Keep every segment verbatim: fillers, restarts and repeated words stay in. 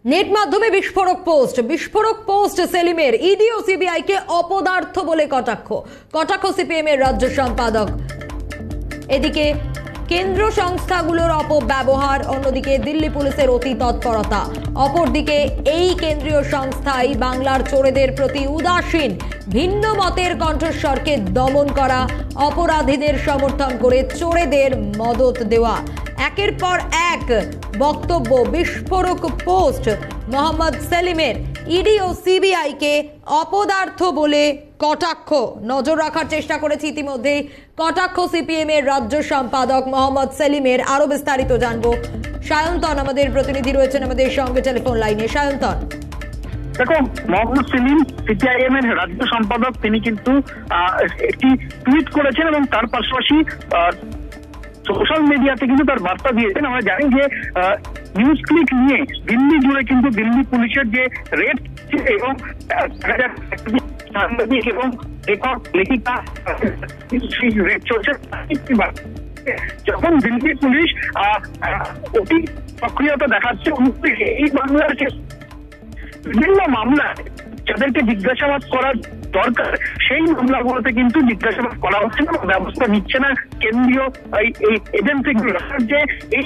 Net মাধ্যমে বিস্ফোরক post বিস্ফোরক পোস্ট সেলিমের ইডি ও সিবিআই কে অপদার্থ বলে কটাক্ষ কটাক্ষ সিপিএম এর রাজ্য সম্পাদক। এদিকে কেন্দ্র সংস্থাগুলোর অপব্যবহার, অন্যদিকে দিল্লি পুলিশের অতি তৎপরতা। অপরদিকে এই কেন্দ্রীয় সংস্থাই বাংলার চোরেদের প্রতি উদাসীন, ভিন্ন মতের কণ্ঠস্বরকে দমন করা, অপরাধীদের সমর্থন করে চোরেদের মদত দেওয়া। একের পর এক বক্তব্য, বিস্ফোরক পোস্ট মোহাম্মদ সেলিমের। ইডি ও সিবিআই কে অপদার্থ বলে কটাক্ষ। নজর রাখার চেষ্টা করেছি ইতিমধ্যে কটাক্ষ সিপিএম এর রাজ্য সম্পাদক মোহাম্মদ সেলিমের। আরো বিস্তারিত জানবো। সায়ন্তন আমাদের প্রতিনিধি রয়েছেন আমাদের সঙ্গে টেলিফোন লাইনে। সায়ন্তন, দেখো, মোহাম্মদ সেলিম সিপিআইএম এর রাজ্য সম্পাদক, তিনি কিন্তু একটি টুইট করেছেন এবং তার পাশাপাশি সোশ্যাল মিডিয়াতে কিন্তু তার বার্তা দিয়েছেন। আমরা জানি যে নিউজ ক্লিক নিয়ে দিল্লি জুড়ে কিন্তু দিল্লি পুলিশের যে রেড এবং সাংবাদিক এবং লেখক লেখিকা রেড চলছে, যখন দিল্লি পুলিশ অতি সক্রিয়তা দেখাচ্ছে, এই বাংলার বিভিন্ন মামলায় যাদেরকে জিজ্ঞাসাবাদ করার দরকার সেই মামলাগুলোতে কিন্তু জিজ্ঞাসাবাদ করা হচ্ছে না, ব্যবস্থা নিচ্ছে না কেন্দ্রীয় এই এজেন্সিগুলো। যে এই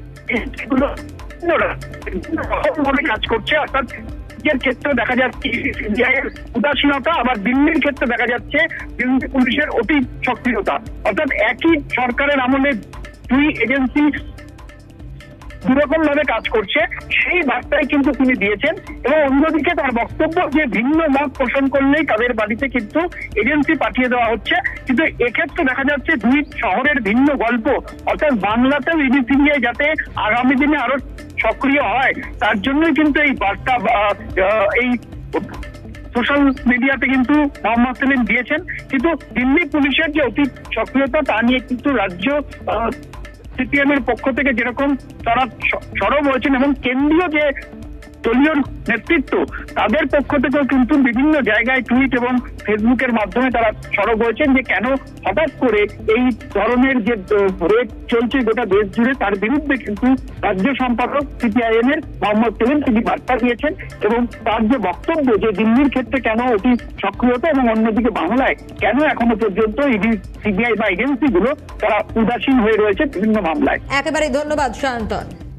ভাবে কাজ করছে, অর্থাৎ এর ক্ষেত্রে দেখা যাচ্ছে উদাসীনতা, আবার দিল্লির ক্ষেত্রে দেখা যাচ্ছে দিল্লি পুলিশের অতি সক্রিয়তা। অর্থাৎ একই সরকারের আমলে দুই এজেন্সি দুরকম ভাবে কাজ করছে, সেই বার্তাই কিন্তু তিনি দিয়েছেন। এবং অন্যদিকে তার বক্তব্য যে ভিন্ন মত পোষণ করলেই তাদের বাড়িতে কিন্তু এজেন্সি পাঠিয়ে দেওয়া হচ্ছে। কিন্তু এক্ষেত্রে দেখা যাচ্ছে দুই শহরের ভিন্ন গল্প। অর্থাৎ বাংলাতেও ইডি সিবিআই যাতে আগামী দিনে আরো সক্রিয় হয়, তার জন্যই কিন্তু এই বার্তা এই সোশ্যাল মিডিয়াতে কিন্তু মোহাম্মদ সেলিম দিয়েছেন। কিন্তু দিল্লি পুলিশের যে অতি সক্রিয়তা, তা নিয়ে কিন্তু রাজ্য সিপিএম এর পক্ষ থেকে যেরকম তারা সরব হয়েছেন এবং কেন্দ্রীয় যে দলীয় নেতৃত্ব তাদের পক্ষ থেকেও কিন্তু বিভিন্ন জায়গায় টুইট এবং ফেসবুকের মাধ্যমে তারা সরব হয়েছেন যে কেন হঠাৎ করে এই ধরনের যে রেড চলছে গোটা দেশ জুড়ে, তার বিরুদ্ধে কিন্তু রাজ্য সম্পাদক সিপিআইএম এর মোহাম্মদ সেলিম তিনি বার্তা দিয়েছেন। এবং তার যে বক্তব্য যে দিল্লির ক্ষেত্রে কেন অতি সক্রিয়তা এবং অন্যদিকে বাংলায় কেন এখনো পর্যন্ত ইডি সিবিআই বা এজেন্সিগুলো তারা উদাসীন হয়ে রয়েছে বিভিন্ন মামলায়। একেবারে ধন্যবাদ সায়ন্তন।